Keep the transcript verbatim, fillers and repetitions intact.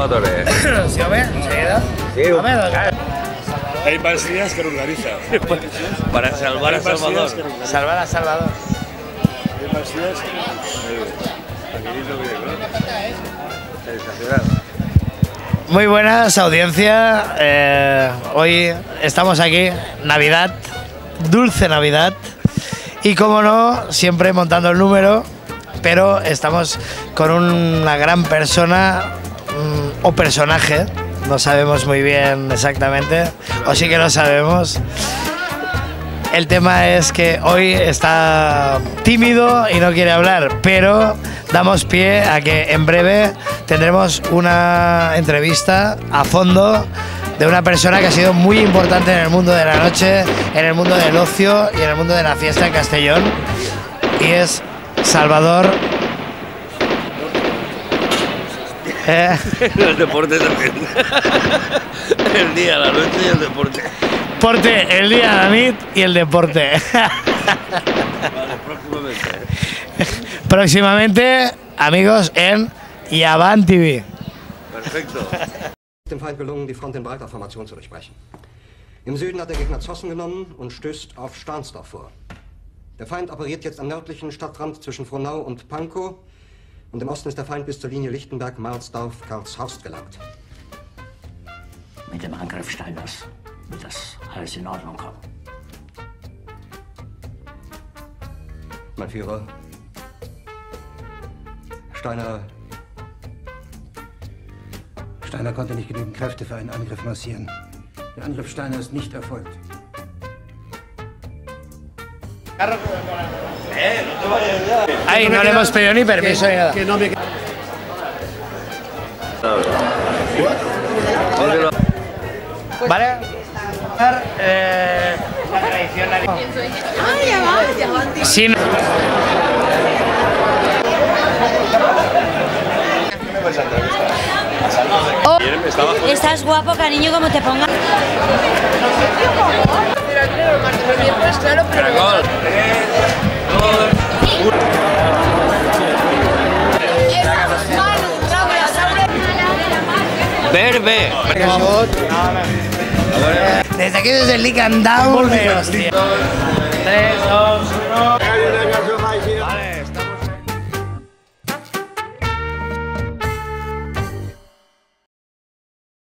Salvatore? Sí, home, enseguida. Sí, home, doncs... Hay más días que lo organiza. Para salvar a Salvador. Salvar a Salvador. Hay más días que Sensacional. Muy buenas, audiencia. Eh, hoy estamos aquí, Navidad, dulce Navidad. Y como no, siempre montando el número, pero estamos con una gran persona mmm, o personaje, no sabemos muy bien exactamente, o sí que lo sabemos. El tema es que hoy está tímido y no quiere hablar, pero damos pie a que en breve tendremos una entrevista a fondo de una persona que ha sido muy importante en el mundo de la noche, en el mundo del ocio y en el mundo de la fiesta en Castellón, y es Salvador. Eh. El deporte también. El día, la noche y el deporte. Porte, el día, la nit y el deporte. Vale, próximamente. Próximamente, amigos, en Yavan T V. Perfecto. Dem Feind gelungen, die Front in breiter Formation zu durchbrechen. Im Süden hat der Gegner Zossen genommen und stößt auf Stahnsdorf vor. Der Feind operiert jetzt am nördlichen Stadtrand zwischen Frohnau und Pankow und im Osten ist der Feind bis zur Linie Lichtenberg-Marsdorf-Karlshorst gelangt. Mit dem Angriff Steiners wird das alles in Ordnung kommen. Mein Führer, Steiner... Steiner konnte nicht genügend Kräfte für einen Angriff massieren. Der Angriff Steiner ist nicht erfolgt. Ay, no le hemos pedido ni permiso ni nada. Vale. Eh, la tradición la... Ah, ya va, ya va. Sí. Oh, estás guapo, cariño, como te pongas. Caracol. Verbe. Desde aquí, desde el Lick and Down. tres, dos, uno.